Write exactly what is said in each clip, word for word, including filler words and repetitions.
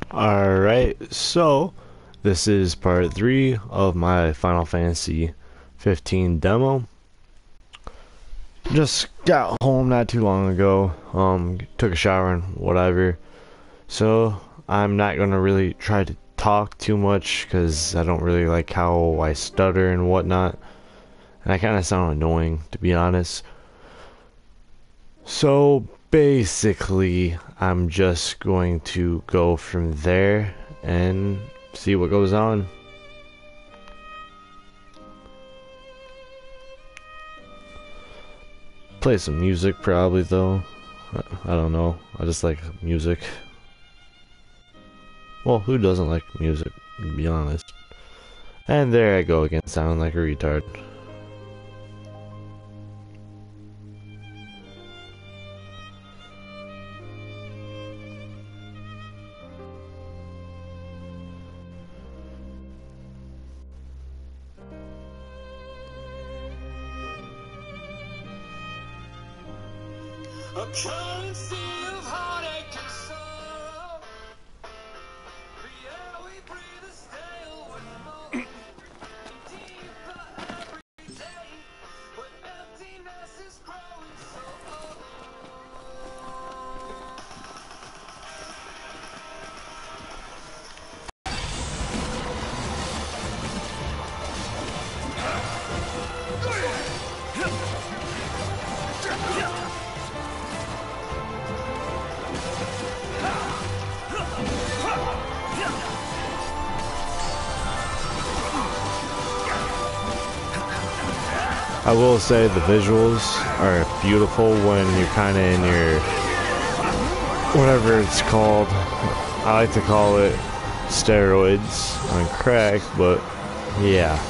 Alright, so this is part three of my Final Fantasy fifteen demo. Just got home not too long ago, um, took a shower and whatever, so I'm not going to really try to talk too much because I don't really like how I stutter and whatnot, and I kind of sound annoying, to be honest. So basically, I'm just going to go from there and see what goes on. Play some music probably though. I don't know. I just like music. Well, who doesn't like music, to be honest? And there I go again, sounding like a retard. A currency of heartache and sorrow. The air we breathe is stale with more. Deeper every day, when emptiness is growing so old. I will say the visuals are beautiful when you're kind of in your, whatever it's called. I like to call it steroids on crack, but yeah.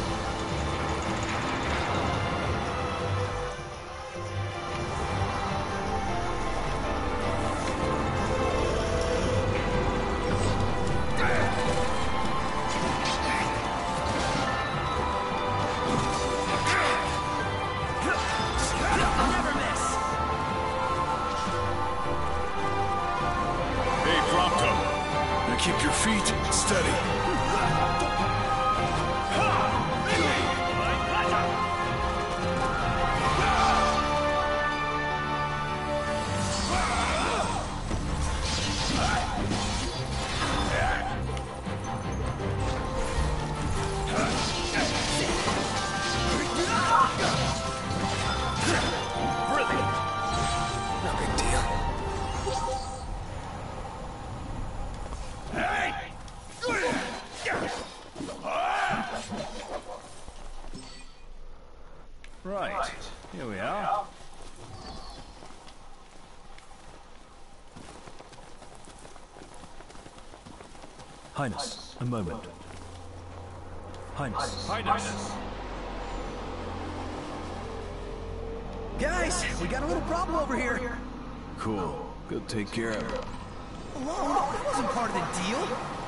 Keep your feet steady. Right, here we are. Highness, a moment. Highness. Highness. Guys, we got a little problem over here. Cool. Go take care of it. Alone? That wasn't part of the deal.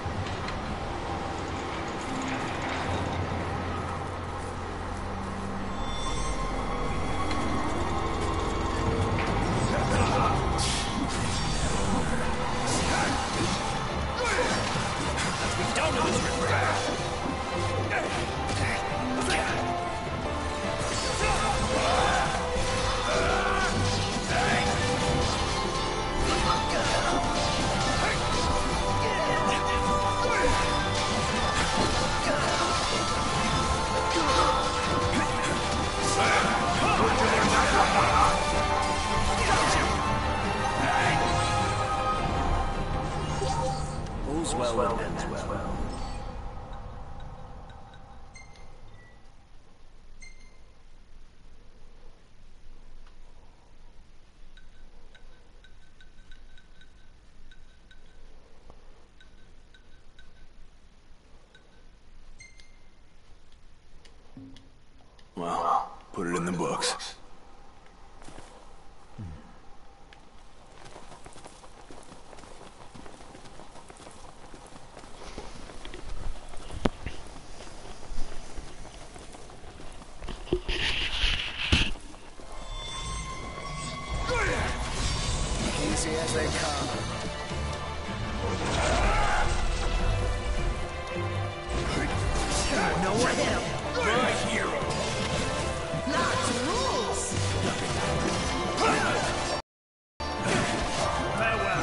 All's well that ends well. Well, put it in the books. Easy as they come. Now what hit him? My hero. Knox rules! Farewell.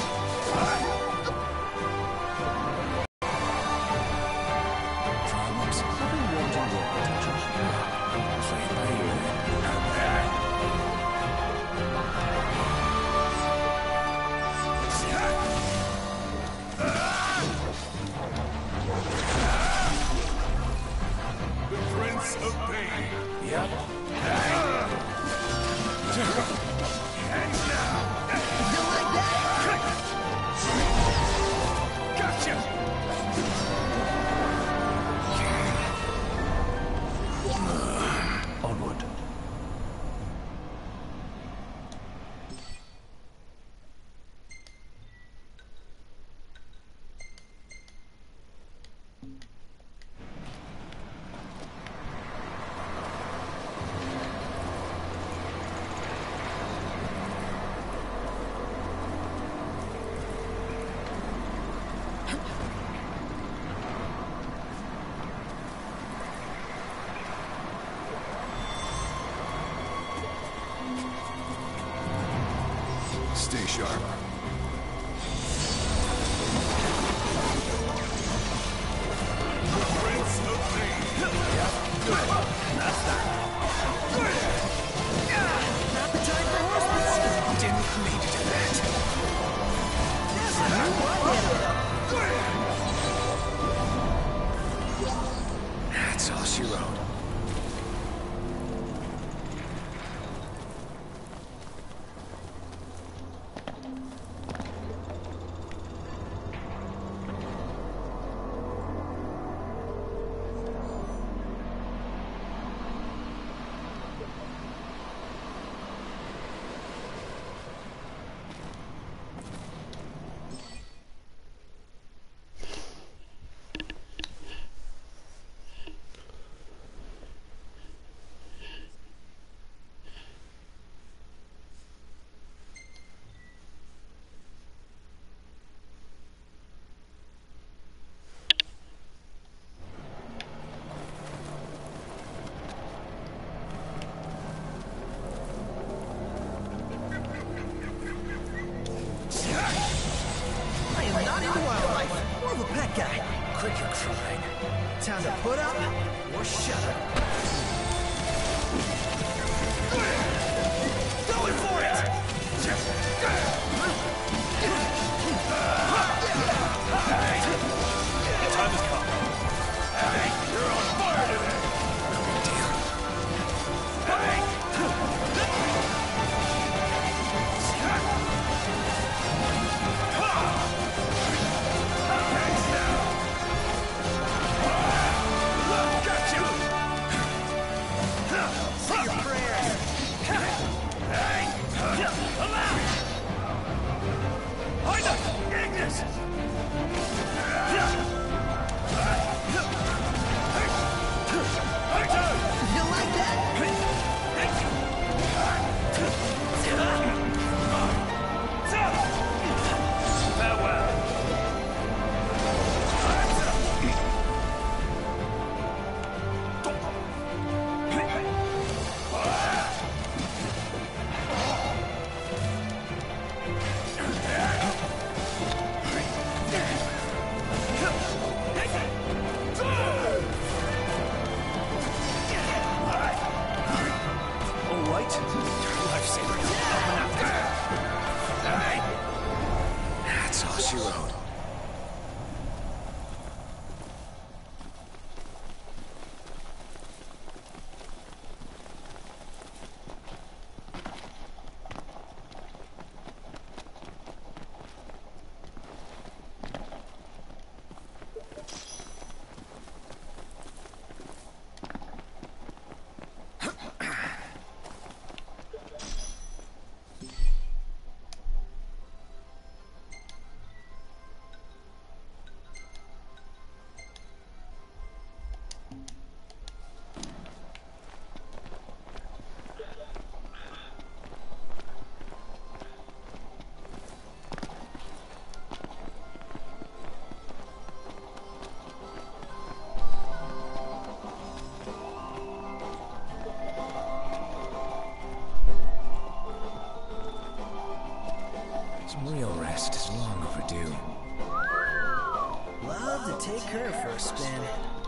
Problems? I've been wanting your attention. Afraid I hear that. The Prince of Pain. Yep. Hands down. You like that? Gotcha. Onward. Stay sharp. Prince of Pain. Appetite for horsemanship! Didn't mean to do that. Yes, I knew what hit him. That's all she wrote. I am not into wildlife. More of a pet guy. Quit your crying. Time to put up or shut up. Going for it! The time has come. Hey, you're on fire today. No big deal. Hey! Hands down. Gotcha. Say your prayers. Hey! Allow! Ida! Ignis! You like that? Farewell. All right. Lifesaver. Coming after you. Hey. That's all she wrote. take her for a spin.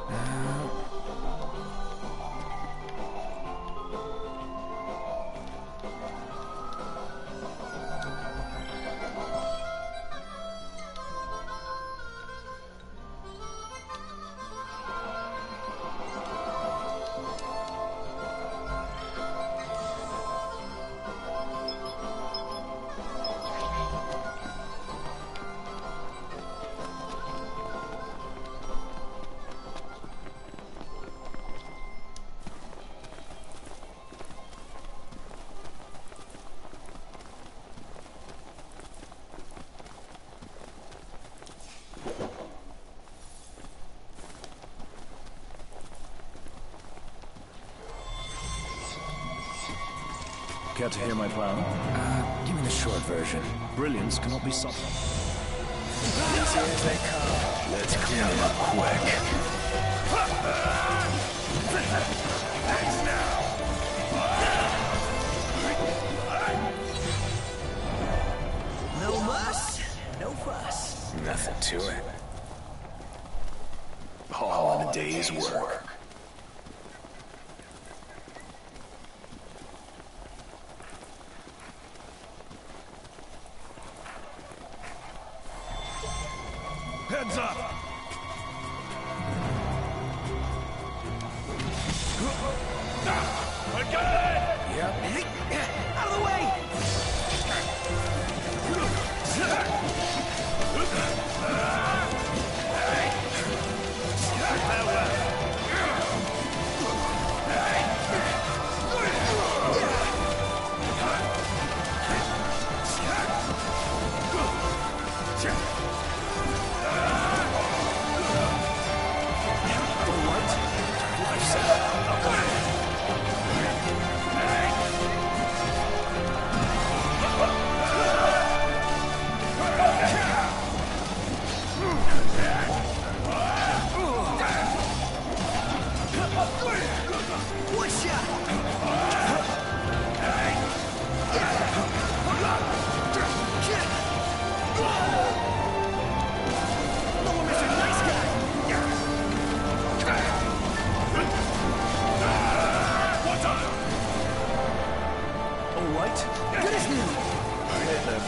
Care to hear my plan? Uh, give me the short version. Brilliance cannot be subtle. Easy as they come. Let's clean it up quick. Thanks now. No muss, no fuss. Nothing to it. All in a day's work. Heads up! I got it! Yep. Out of the way! One shot! Lower, Mister Nice Guy! All right. Good as new.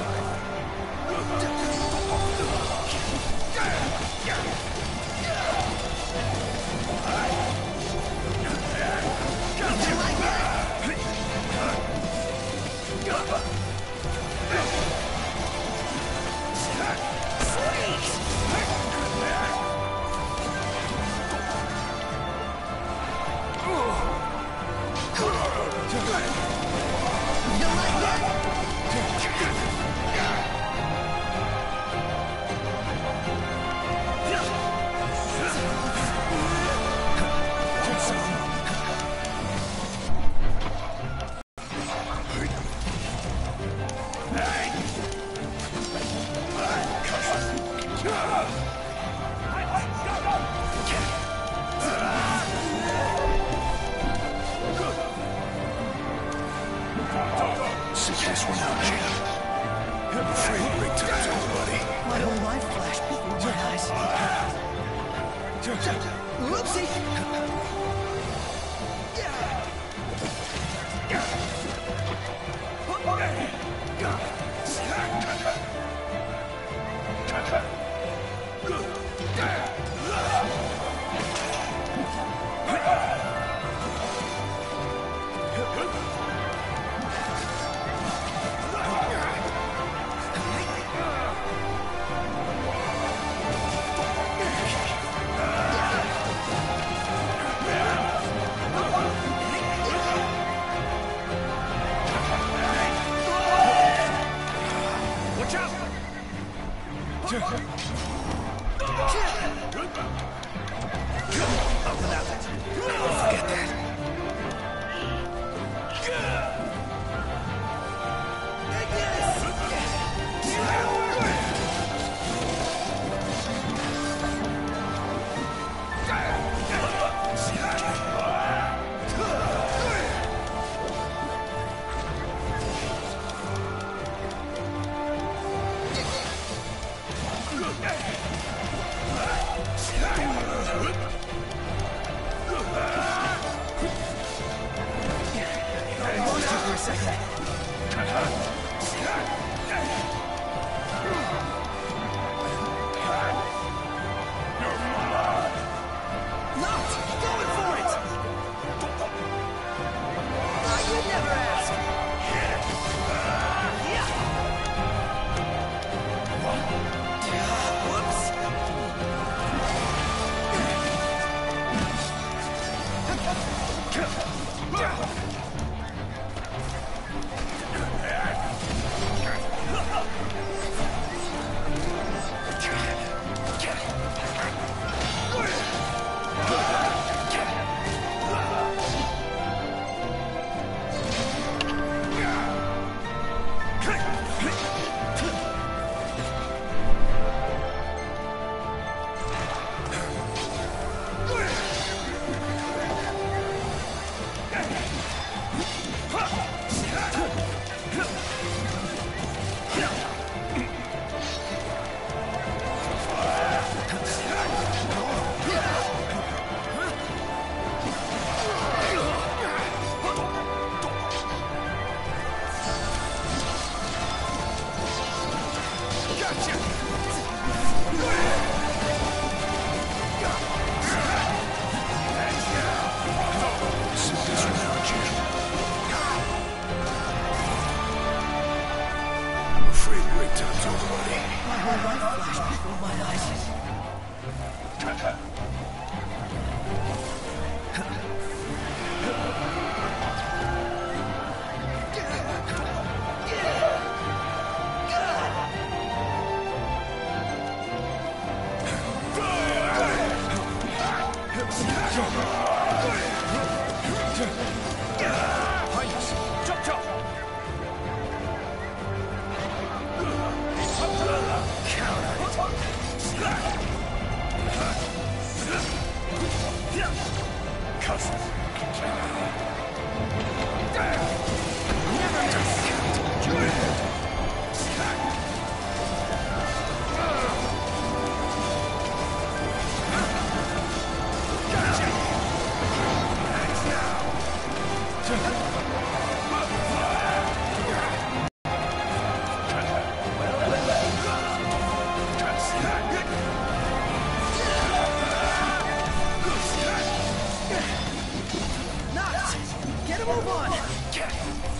You like that? You like that? Sit this one out, champ. I'm afraid break time's over, buddy. My whole life flashed before my eyes. Whoopsie! Watch out! Forget that. I lost you for a second. Locked! Going for it! I would never ask. Whoops! I'm afraid break time's over, buddy. My whole life flashed before my eyes. Chop chop! Knocked! Get a move on!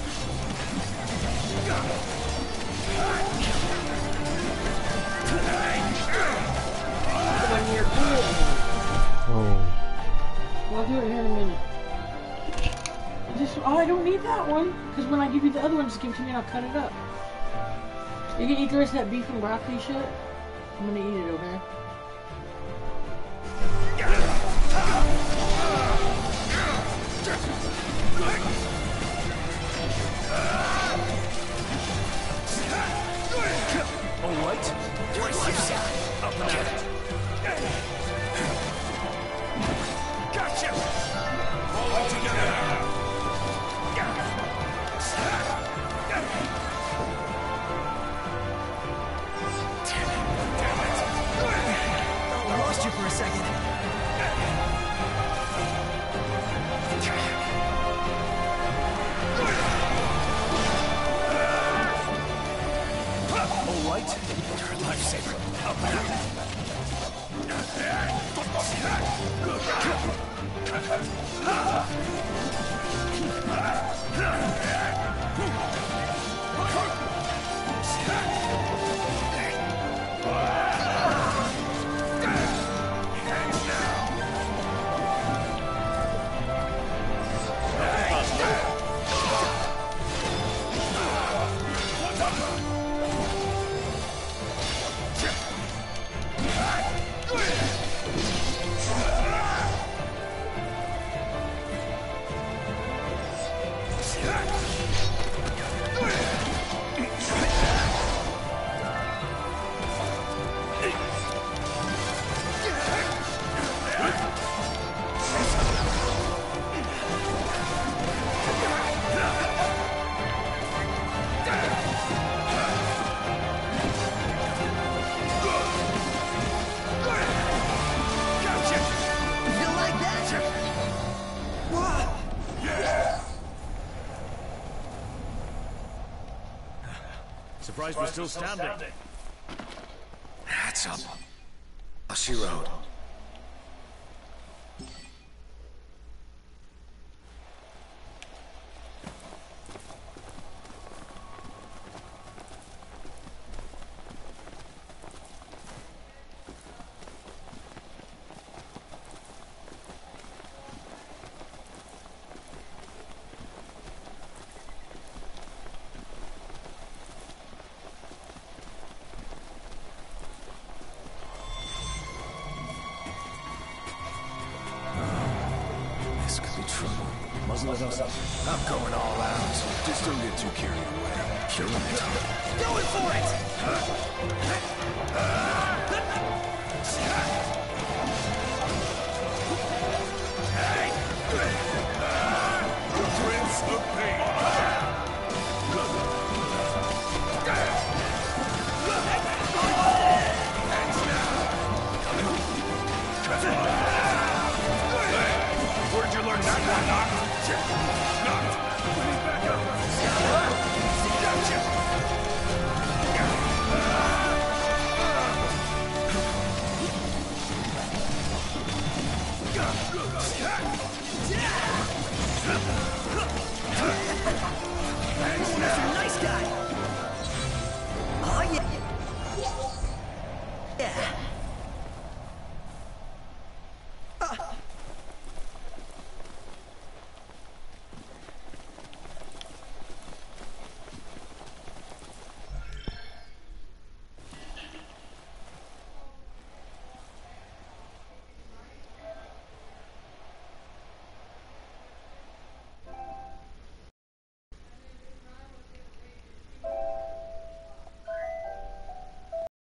When you're cool. Oh. I'll do it here in a minute. Just, oh, I don't need that one. Because when I give you the other one, just give it to me and I'll cut it up. You can eat the rest of that beef and broccoli shit. I'm gonna eat it, okay? All right. Up and at it. Gotcha! All together. I lost you for a second. All right. You're a lifesaver. Up and at it. Surprised we're still standing. That's up. She Road. This could be trouble. Muzzle it up. I'm going all out. Just don't get too carried away. Killing it. Going for it! Prince of Pain. Where'd you learn that one, Doc?